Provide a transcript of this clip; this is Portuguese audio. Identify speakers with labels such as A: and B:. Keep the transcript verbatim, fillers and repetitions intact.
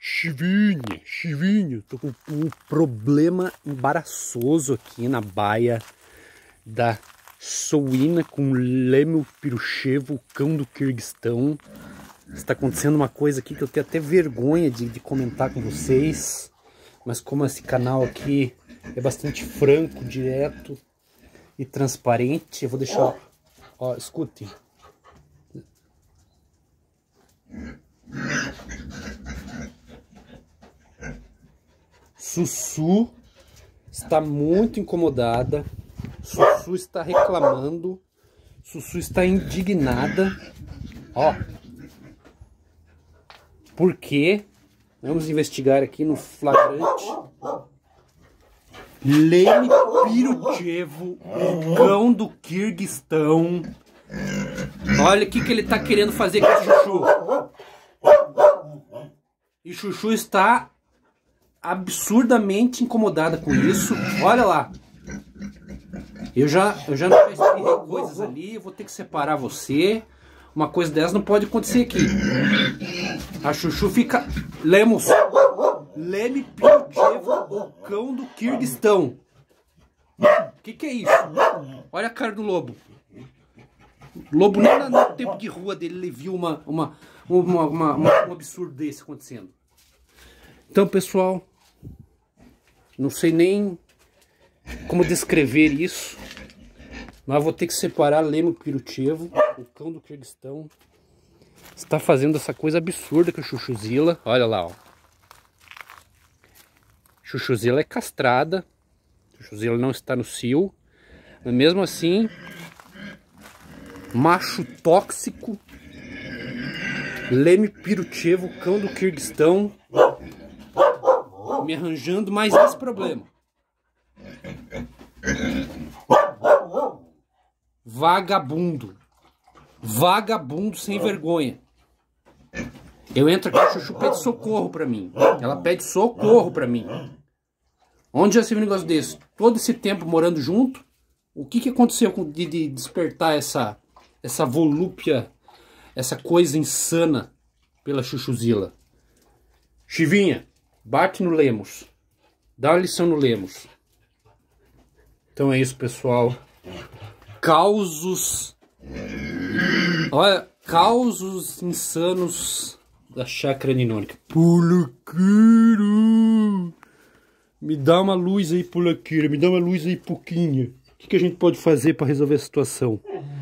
A: Chivinha, Chivinha, tô com um problema embaraçoso aqui na baia da suína com Lemur Piruchevo, o cão do Quirguistão. Está acontecendo uma coisa aqui que eu tenho até vergonha de, de comentar com vocês, mas como esse canal aqui é bastante franco, direto e transparente, eu vou deixar, ó, escute. Sussu está muito incomodada, Sussu está reclamando, Sussu está indignada, ó, por quê? Vamos investigar aqui no flagrante. Lemur Piruchevo, o cão do Quirguistão. Olha o que, que ele está querendo fazer com o Chuchu. E Chuchu está absurdamente incomodada com isso. Olha lá. Eu já, eu já não espirrei coisas ali. Eu vou ter que separar você. Uma coisa dessa não pode acontecer aqui. A Chuchu fica... Lemos. Lemur Piruchevo, o cão do Quirguistão. O que, que é isso? Olha a cara do lobo. O lobo nem no tempo de rua dele ele viu uma, uma, uma, uma, uma, um absurdo desse acontecendo. Então, pessoal, não sei nem como descrever isso, mas vou ter que separar Lemur Piruchevo, o cão do Quirguistão. Está fazendo essa coisa absurda com a Chuchuzila. Olha lá, ó. Chuchuzila é castrada, Chuchuzila não está no cio, mas mesmo assim, macho tóxico, Lemur Piruchevo, cão do Quirguistão, me arranjando mais esse problema. Vagabundo. Vagabundo sem vergonha. Eu entro aqui, a Chuchu pede socorro pra mim. Ela pede socorro pra mim. Onde já se viu um negócio desse? Todo esse tempo morando junto, o que que aconteceu com, de, de despertar essa, essa volúpia, essa coisa insana pela Chuchuzila? Chivinha, bate no Lemos. Dá uma lição no Lemos. Então é isso, pessoal. Causos... Olha, causos insanos da chácara ninônica. Pulaqueiro! Me dá uma luz aí, Pulaqueira. Me dá uma luz aí, Puquinha. O que, que a gente pode fazer para resolver a situação?